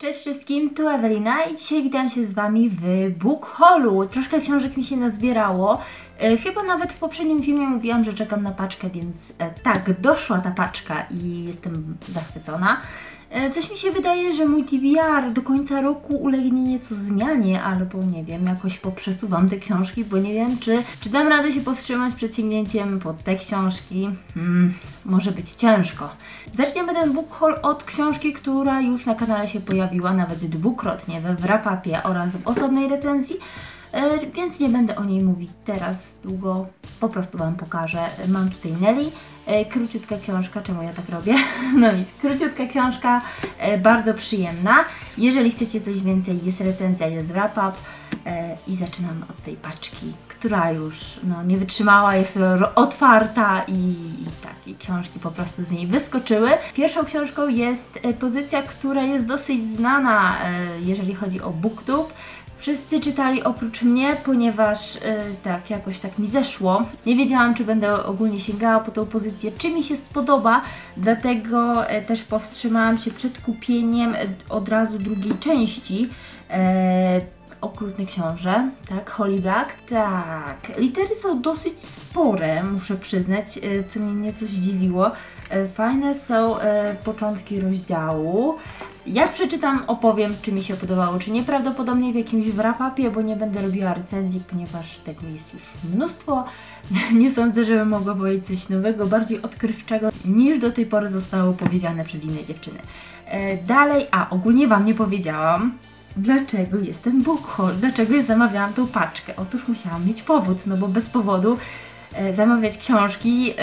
Cześć wszystkim, tu Ewelina i dzisiaj witam się z Wami w book haulu. Troszkę książek mi się nazbierało. Chyba nawet w poprzednim filmie mówiłam, że czekam na paczkę, więc tak, doszła ta paczka i jestem zachwycona. Coś mi się wydaje, że mój TBR do końca roku ulegnie nieco zmianie, albo nie wiem, jakoś poprzesuwam te książki, bo nie wiem, czy dam radę się powstrzymać przed sięgnięciem po te książki. Może być ciężko. Zaczniemy ten book haul od książki, która już na kanale się pojawiła nawet dwukrotnie we wrap-upie oraz w osobnej recenzji. Więc nie będę o niej mówić teraz długo, po prostu Wam pokażę. Mam tutaj Nelly, króciutka książka, czemu ja tak robię? No nic, króciutka książka, bardzo przyjemna. Jeżeli chcecie coś więcej, jest recenzja, jest wrap-up i zaczynamy od tej paczki, która już nie wytrzymała, jest otwarta i takie książki po prostu z niej wyskoczyły. Pierwszą książką jest pozycja, która jest dosyć znana, jeżeli chodzi o BookTube. Wszyscy czytali oprócz mnie, ponieważ jakoś tak mi zeszło. Nie wiedziałam, czy będę ogólnie sięgała po tą pozycję, czy mi się spodoba, dlatego też powstrzymałam się przed kupieniem od razu drugiej części Okrutny Książę, tak, Holly Black. Tak, litery są dosyć spore, muszę przyznać, co mnie nieco zdziwiło. Fajne są początki rozdziału. Ja przeczytam, opowiem, czy mi się podobało, czy nie, prawdopodobnie w jakimś wrap-upie, bo nie będę robiła recenzji, ponieważ tego jest już mnóstwo. Nie sądzę, żebym mogła powiedzieć coś nowego, bardziej odkrywczego, niż do tej pory zostało powiedziane przez inne dziewczyny. Dalej, ogólnie Wam nie powiedziałam, dlaczego jest ten book haul, dlaczego ja zamawiałam tą paczkę. Otóż musiałam mieć powód, bo bez powodu zamawiać książki,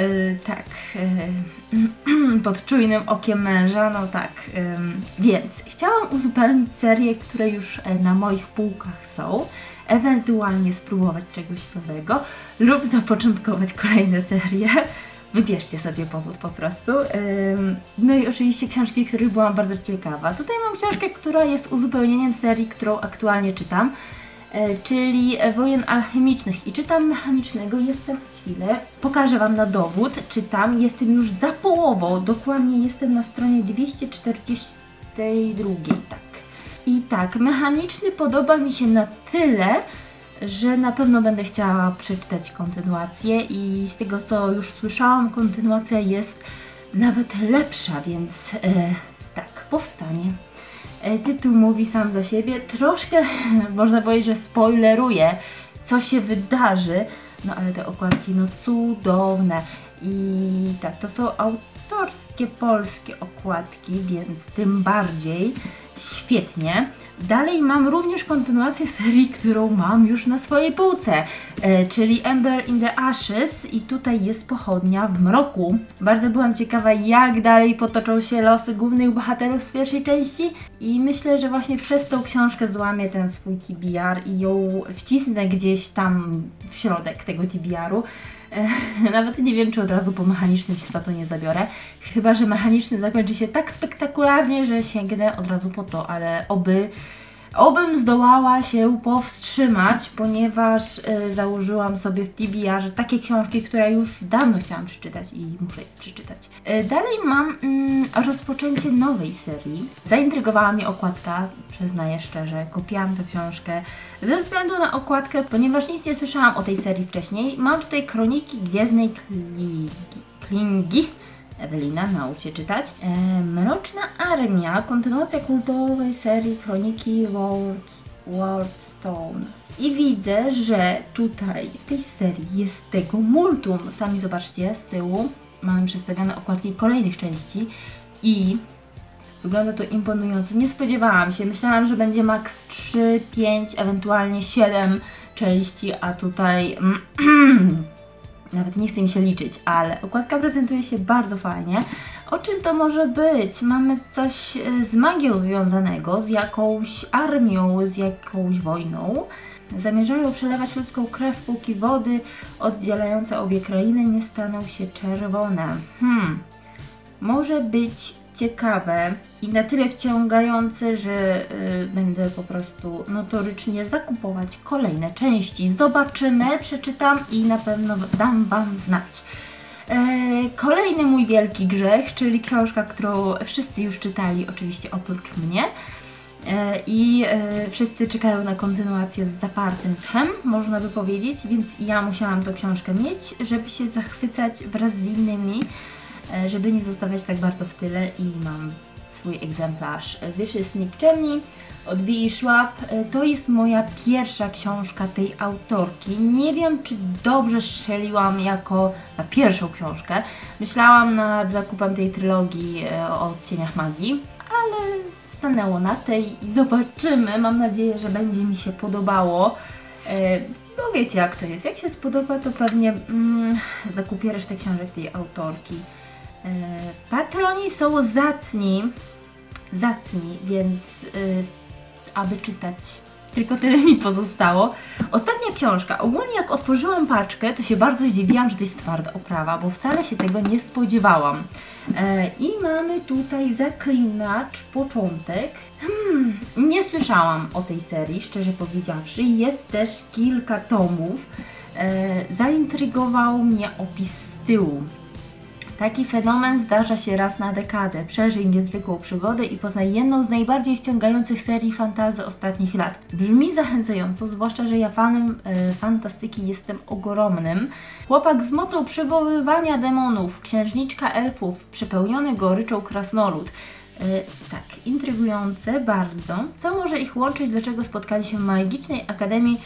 pod czujnym okiem męża, więc chciałam uzupełnić serię, które już na moich półkach są, ewentualnie spróbować czegoś nowego lub zapoczątkować kolejne serie. Wybierzcie sobie powód po prostu. No i oczywiście książki, których byłam bardzo ciekawa. Tutaj mam książkę, która jest uzupełnieniem serii, którą aktualnie czytam, czyli Wojen Alchemicznych i czytam mechanicznego, pokażę Wam na dowód, czytam, jestem już za połową, dokładnie jestem na stronie 242, tak. I tak, mechaniczny podoba mi się na tyle, że na pewno będę chciała przeczytać kontynuację i z tego, co już słyszałam, kontynuacja jest nawet lepsza, więc tak, powstanie. Tytuł mówi sam za siebie, troszkę można powiedzieć, że spoileruje, co się wydarzy, ale te okładki cudowne i tak, to są autorskie polskie okładki, więc tym bardziej świetnie. Dalej mam również kontynuację serii, którą mam już na swojej półce, czyli Ember in the Ashes i tutaj jest Pochodnia w mroku. Bardzo byłam ciekawa, jak dalej potoczą się losy głównych bohaterów z pierwszej części i myślę, że właśnie przez tą książkę złamię ten swój TBR i ją wcisnę gdzieś tam w środek tego TBR-u. Nawet nie wiem, czy od razu po mechanicznym się za to nie zabiorę. Chyba że mechaniczny zakończy się tak spektakularnie, że sięgnę od razu po to, ale obym zdołała się powstrzymać, ponieważ założyłam sobie w TBR-ze takie książki, które już dawno chciałam przeczytać i muszę je przeczytać. Dalej mam rozpoczęcie nowej serii. Zaintrygowała mnie okładka, przyznaję szczerze, kupiłam tę książkę ze względu na okładkę, ponieważ nic nie słyszałam o tej serii wcześniej. Mam tutaj Kroniki Gwiezdnej Klingi. Ewelina, naucz się czytać. Mroczna Armia, kontynuacja kultowej serii Kroniki Wardstone. I widzę, że tutaj w tej serii jest tego multum. Sami zobaczcie, z tyłu mamy przedstawione okładki kolejnych części i wygląda to imponująco. Nie spodziewałam się, myślałam, że będzie maks 3, 5, ewentualnie 7 części, a tutaj nawet nie chcę mi się liczyć, ale okładka prezentuje się bardzo fajnie. O czym to może być? Mamy coś z magią związanego, z jakąś armią, z jakąś wojną. Zamierzają przelewać ludzką krew, póki wody oddzielające obie krainy nie staną się czerwone. Może być ciekawe i na tyle wciągające, że będę po prostu notorycznie zakupować kolejne części. Zobaczymy, przeczytam i na pewno dam Wam znać. Kolejny mój wielki grzech, czyli książka, którą wszyscy już czytali, oczywiście oprócz mnie. I wszyscy czekają na kontynuację z zapartym tchem, można by powiedzieć, więc ja musiałam tą książkę mieć, żeby się zachwycać wraz z innymi, żeby nie zostawać tak bardzo w tyle i mam swój egzemplarz. Wyszy z Nikczemni od B.E. Schwab. To jest moja pierwsha książka tej autorki. Nie wiem, czy dobrze strzeliłam jako na pierwszą książkę. Myślałam nad zakupem tej trylogii o odcieniach magii, ale stanęło na tej i zobaczymy. Mam nadzieję, że będzie mi się podobało. No wiecie jak to jest. Jak się spodoba, to pewnie zakupię resztę książek tej autorki. Patroni są zacni, więc aby czytać. Tylko tyle mi pozostało. Ostatnia książka. Ogólnie jak otworzyłam paczkę, to się bardzo zdziwiłam, że to jest twarda oprawa, bo wcale się tego nie spodziewałam. I mamy tutaj Zaklinacz, początek. Nie słyszałam o tej serii, szczerze powiedziawszy. Jest też kilka tomów. Zaintrygował mnie opis z tyłu. Taki fenomen zdarza się raz na dekadę. Przeżyj niezwykłą przygodę i poznaj jedną z najbardziej ściągających serii fantasy ostatnich lat. Brzmi zachęcająco, zwłaszcza, że ja fanem fantastyki jestem ogromnym. Chłopak z mocą przywoływania demonów, księżniczka elfów, przepełniony goryczą krasnolud. Tak, intrygujące bardzo. Co może ich łączyć? Dlaczego spotkali się w Magicznej Akademii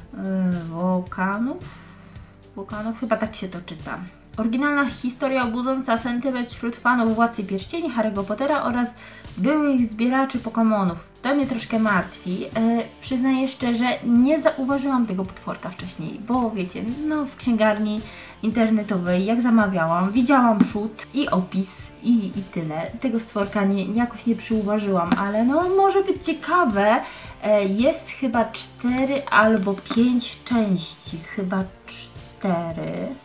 Wokanów? Wokanów? Chyba tak się to czyta. Oryginalna historia budząca sentyment wśród fanów Władcy Pierścieni, Harry'ego Pottera oraz byłych zbieraczy Pokémonów. To mnie troszkę martwi. Przyznaję szczerze, nie zauważyłam tego potworka wcześniej, bo wiecie, no w księgarni internetowej, jak zamawiałam, widziałam przód i opis i tyle. Tego stworka jakoś nie przyuważyłam, ale no może być ciekawe. Jest chyba 4 albo 5 części, chyba 4.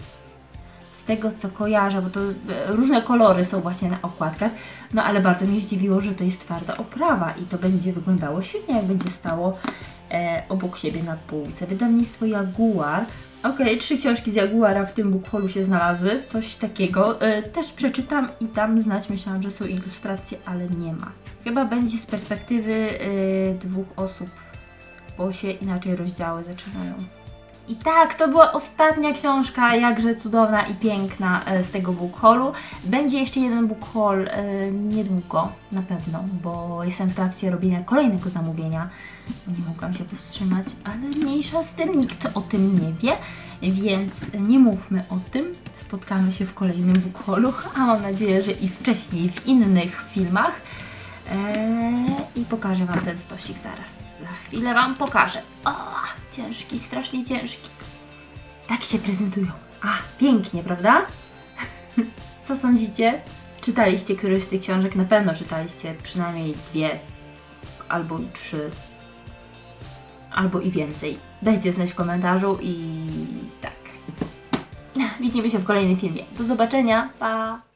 Z tego co kojarzę, bo to różne kolory są właśnie na okładkach, no ale bardzo mnie zdziwiło, że to jest twarda oprawa i to będzie wyglądało świetnie, jak będzie stało obok siebie na półce. Wydawnictwo Jaguar. Okej, 3 książki z Jaguara w tym book haulu się znalazły, coś takiego. Też przeczytam i tam znać, myślałam, że są ilustracje, ale nie ma. Chyba będzie z perspektywy 2 osób, bo się inaczej rozdziały zaczynają. I tak, to była ostatnia książka, jakże cudowna i piękna z tego book haulu. Będzie jeszcze jeden book haul niedługo, na pewno, bo jestem w trakcie robienia kolejnego zamówienia. Nie mogłam się powstrzymać, ale mniejsza z tym, nikt o tym nie wie, więc nie mówmy o tym. Spotkamy się w kolejnym book haulu, a mam nadzieję, że i wcześniej w innych filmach. I pokażę Wam ten stosik zaraz. Za chwilę Wam pokażę. O, ciężki, strasznie ciężki. Tak się prezentują. Pięknie, prawda? Co sądzicie? Czytaliście któryś z tych książek? Na pewno czytaliście przynajmniej 2 albo 3 albo i więcej. Dajcie znać w komentarzu i tak. Widzimy się w kolejnym filmie. Do zobaczenia. Pa!